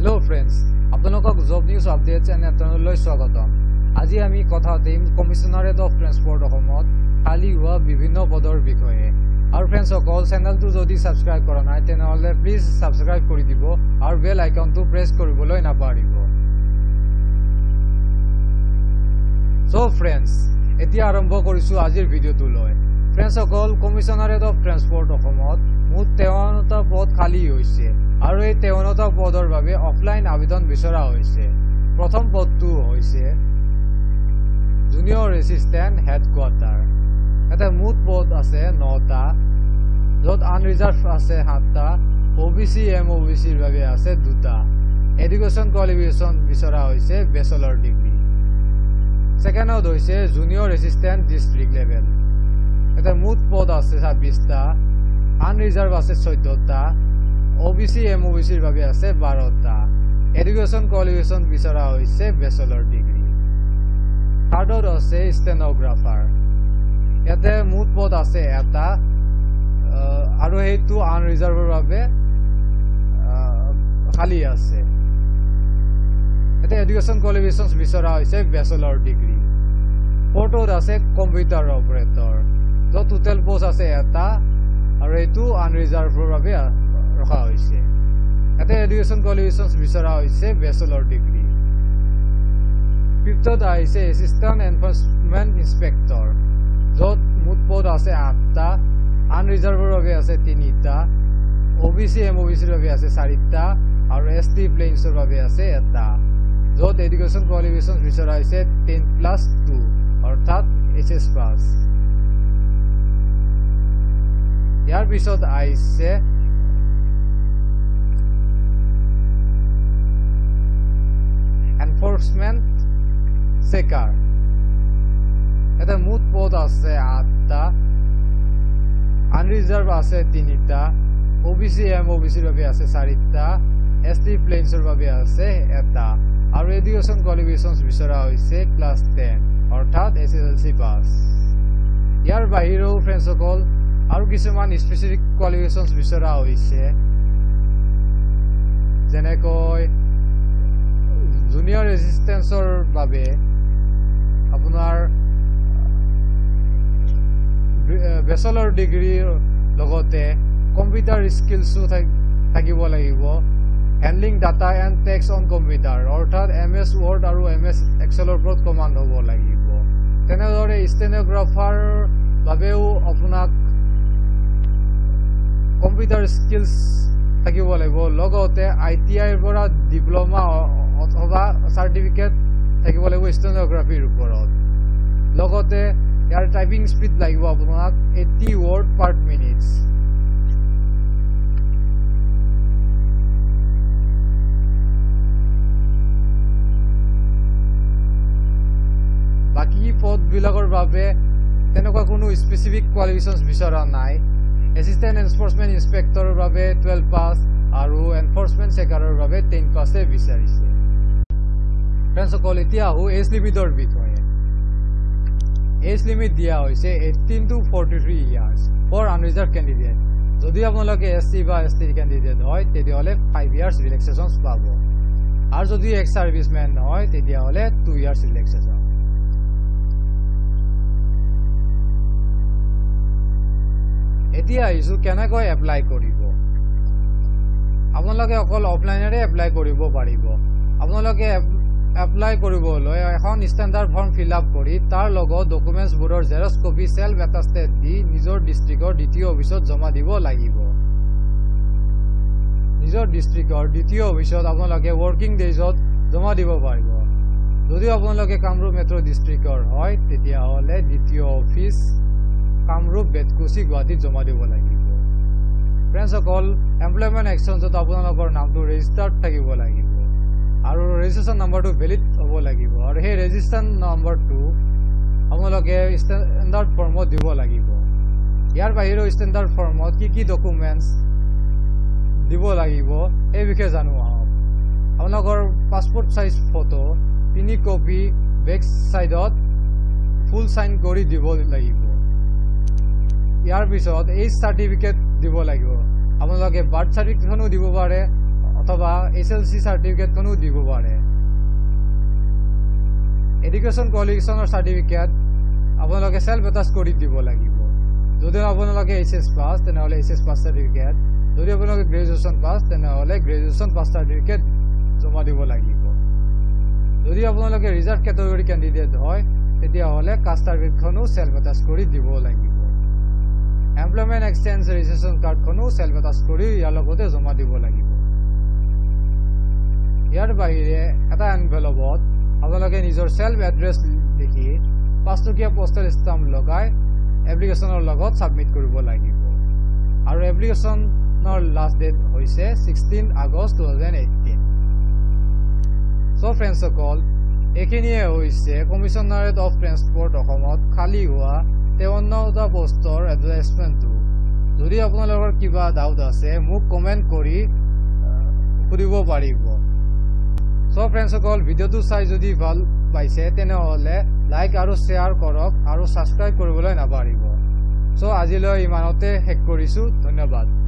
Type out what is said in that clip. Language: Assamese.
Hello friends, আপোনালোকক জব নিউজ আপডেট চেনেললৈ স্বাগতম। আজি আমি কথা পাতিম কমিশনাৰেট অফ ট্ৰান্সপৰ্ট অসমত খালী হোৱা বিভিন্ন পদৰ বিষয়ে। আৰু ফ্ৰেণ্ডছ সকল চেনেলটো যদি সাবস্ক্ৰাইব কৰা নাই তেনেহলে প্লিজ সাবস্ক্ৰাইব কৰি দিব আৰু বেল আইকনটো প্ৰেছ কৰিবলৈ নাপাহৰিব। সো ফ্ৰেণ্ডছ, এতিয়া আৰম্ভ কৰিছো আজিৰ ভিডিঅ'টো লৈ। ফ্ৰেণ্ডছ সকল কমিশনাৰেট অফ ট্ৰান্সপৰ্ট অসমত মুঠ 53টা পদ খালী হৈছে আৰু এই 53টা পদৰ বাবে অফলাইন আবেদন বিচৰা হৈছে। প্ৰথম পদটো হৈছে জুনিয়ৰ এছিষ্টেণ্ট হেডকোৱাৰ্টাৰ। এটা মুঠ পদ আছে 9টা, য'ত আনৰিজাৰ্ভ আছে 7টা, ওবিসি এমওবিসিৰ বাবে আছে 2টা। এডুকেশ্যন কোৱালিফিকেশ্যন বিচৰা হৈছে বেচেলৰ ডিগ্ৰী। ছেকেণ্ডত হৈছে জুনিয়ৰ এছিষ্টেণ্ট ডিষ্ট্ৰিক্ট লেভেল। এটা মুঠ পদ আছে 26টা, আনৰিজাৰ্ভ আছে 14টা, ওবিসি এমওবিসিৰ বাবে আছে 12টা। এডুকেশ্যন কোৱালিফিকেশ্যন বিচৰা হৈছে বেচেলৰ ডিগ্ৰী। থাৰ্ডত আছে ষ্টেনোগ্ৰাফাৰ। ইয়াতে মুঠ পদ আছে 1টা আৰু সেইটো আনৰিজাৰ্ভৰ বাবে খালী আছে। এটা এডুকেশ্যন কোৱালিফিকেশ্যন বিচৰা হৈছে বেচেলৰ ডিগ্ৰী। ফ'ৰ্থত আছে কম্পিউটাৰ অপাৰেটৰ, য'ত টোটেল পোষ্ট আছে 1টা আৰু এইটো আনৰিজাৰ্ভৰ বাবে ৰখা হৈছে। এটা এডুকেশ্যন কোৱালিফিকেশ্যন বিচৰা হৈছে বেচেলৰ ডিগ্ৰী। ফিফথত আহিছে এছিষ্টেণ্ট এনফৰ্চমেণ্ট ইনস্পেক্টৰ, য'ত মুঠ পদ আছে 8টা, আনৰিজাৰ্ভৰ বাবে আছে 3টা, ওবিসি এমওবিসিৰ বাবে আছে 4টা আৰু এছটি প্লেইনছৰ বাবে আছে 1টা, য'ত এডুকেশ্যন কোৱালিফিকেশ্যন বিচৰা হৈছে 10+2 অৰ্থাৎ এইচএছ পাছ। ইয়াৰ পিছত আহিছে এনফৰ্চমেণ্ট চেকাৰ। এটা মুঠ পদ আছে 8টা, আনৰিজাৰ্ভ আছে 3টা, ওবিসি এমওবিসিৰ বাবে আছে 4টা, এছটি প্লেইনছৰ বাবে আছে 1টা আৰু এডুকেশ্যন কোৱালিফিকেশ্যন বিচৰা হৈছে ক্লাছ 10 অৰ্থাৎ এছএছএলচি পাছ। ইয়াৰ বাহিৰেও ফ্ৰেণ্ডছসকল আৰু কিছুমান স্পেচিফিক কোৱালিফিকেশ্যন বিচৰা হৈছে, যেনেকৈ জুনিয়ৰ এছিষ্টেন্সৰ বাবে আপোনাৰ বেচেলৰ ডিগ্ৰীৰ লগতে কম্পিউটাৰ স্কিলছো থাকিব লাগিব। Handling data and text on computer অৰ্থাৎ MS ৱৰ্ড আৰু MS এক্সেলৰ ওপৰত কমাণ্ড হ'ব লাগিব। তেনেদৰে ষ্টেনোগ্ৰাফাৰ বাবেও আপোনাক কম্পিউটাৰ স্কিলছ থাকিব লাগিব, লগতে ITIৰ পৰা ডিপ্ল'মা অথবা চাৰ্টিফিকেট থাকিব লাগিব ষ্টেনোগ্ৰাফিৰ ওপৰত। লগতে ইয়াৰ টাইপিং স্পীড লাগিব আপোনাক 80 ৱৰ্ড পাৰ মিনিটছ। বাকী পদবিলাকৰ বাবে তেনেকুৱা কোনো স্পেচিফিক কোৱালিফিকেশ্যন বিচৰা নাই। এছিষ্টেণ্ট এনফৰ্চমেণ্ট ইনস্পেক্টৰৰ বাবে 12 পাছ আৰু এনফৰ্চমেণ্ট চেকাৰৰ বাবে 10 পাছে বিচাৰিছে। ফ্ৰেণ্ডছসকল, এতিয়া আহোঁ এজ লিমিটৰ বিষয়ে। এজ লিমিট দিয়া হৈছে 18 to 43 years for unreserved candidate. যদি আপোনালোকে SC বা ST কেণ্ডিডেট হয় তেতিয়াহ'লে 5 ইয়াৰ্ছ ৰিলেক্সেশ্যন পাব, আৰু যদি এক্স ছাৰ্ভিচমেন হয় তেতিয়াহ'লে 2 ইয়াৰ্ছ ৰিলেক্সেশ্যন। এতিয়া আহিছোঁ কেনেকৈ এপ্লাই কৰিব। আপোনালোকে অকল অফলাইনেৰে এপ্লাই কৰিব পাৰিব। আপোনালোকে এপ্লাই কৰিবলৈ এখন ষ্টেণ্ডাৰ্ড ফৰ্ম ফিল আপ কৰি তাৰ লগত ডকুমেণ্টছবোৰৰ জেৰক্স কপি চেল্ফ এটাষ্টেড দি নিজৰ ডিষ্ট্ৰিক্টৰ দ্বিতীয় অফিচত জমা দিব লাগিব। নিজৰ ডিষ্ট্ৰিক্টৰ দ্বিতীয় অফিচত আপোনালোকে ৱৰ্কিং ডেইজত জমা দিব পাৰিব। যদি আপোনালোকে কামৰূপ মেট্ৰ' ডিষ্ট্ৰিক্টৰ হয় তেতিয়াহ'লে দ্বিতীয় অফিচ কামৰূপ বেতকুচি গুৱাহাটীত জমা দিব লাগিব। ফ্ৰেণ্ডছসকল, এমপ্লয়মেণ্ট এক্সচেঞ্জত আপোনালোকৰ নামটো ৰেজিষ্টাৰ্ড থাকিব লাগিব আৰু ৰেজিষ্ট্ৰেশ্যন নাম্বাৰটো ভেলিড হ'ব লাগিব, আৰু সেই ৰেজিষ্ট্ৰেশ্যন নাম্বাৰটো আপোনালোকে ষ্টেণ্ডাৰ্ড ফৰ্মত দিব লাগিব। ইয়াৰ বাহিৰেও ষ্টেণ্ডাৰ্ড ফৰ্মত কি ডকুমেণ্টছ দিব লাগিব সেই বিষয়ে জানো আহক। আপোনালোকৰ passport size photo 3 copy back ছাইডত ফুল চাইন কৰি দিব লাগিব। ইয়াৰ পিছত এইজ চাৰ্টিফিকেট দিব লাগিব। আপোনালোকে বাৰ্থ চাৰ্টিফিকেটখনো দিব পাৰে অথবা SLC সার্টিফিকেটখনো দিব পাৰে এডুকেশন কোয়ালিফিকেশনৰ সার্টিফিকেট আপোনালোকে সেলফ অ্যাটাচ কৰি দিব লাগিব যদি আপোনালোকে HS পাস তেনেহলে HS পাস সার্টিফিকেট যদি আপোনালোকে গ্ৰেজুৱেচন পাস তেনেহলে গ্ৰেজুৱেচন পাস সার্টিফিকেট জমা দিব লাগিব যদি আপোনালোকে ৰিজাৰ্ভ ক্যাটাগৰী ক্যান্ডিডেট হয় তেতিয়া হলে কাষ্ট সার্টিফিকেটখনো সেলফ অ্যাটাচ কৰি দিব লাগিব এমপ্লয়মেন্ট এক্সচেঞ্জ ৰেজিষ্ট্ৰেচন কাৰ্ডখনো সেলফ অ্যাটাচ কৰি ইয়াৰ লগতে জমা দিব লাগিব ইয়াৰ বাহিৰে এটা এনভেলপত আপোনালোকে নিজৰ সেলফ এড্ৰেছ লিখি 5 টকীয়া পোষ্টেল ষ্টাম্প লগাই এপ্লিকেশনৰ লগত সাবমিট কৰিব লাগিব আৰু এপ্লিকেশনৰ লাষ্ট ডেট হৈছে 16 আগষ্ট 2018 সো ফ্ৰেণ্ডছ সকল এখিনিয়ে হৈছে কমিশনাৰেট অফ ট্ৰান্সপোৰ্ট অসমত খালী হোৱা 53টা পোষ্টৰ এডভাৰটাইজমেণ্টটো যদি আপোনালোকৰ কিবা ডাউট আছে মোক কমেন্ট কৰি সুধিব পাৰিব সো ফ্ৰেণ্ডছ সকল ভিডিওটো চাই যদি ভাল পাইছে তেনেহলে লাইক আৰু শেয়াৰ কৰক আৰু সাবস্ক্ৰাইব কৰিবলৈ নাপাহৰিব সো আজিলৈ ইমানতে শেষ কৰিছো ধন্যবাদ